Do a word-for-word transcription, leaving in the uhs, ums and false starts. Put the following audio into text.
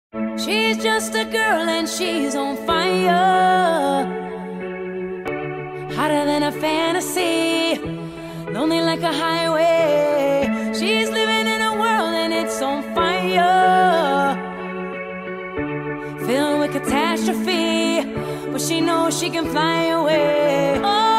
She's just a girl and she's on fire, hotter than a fantasy, lonely like a highway. She's living in a world and it's on fire, filled with catastrophe, but she knows she can fly away. Oh,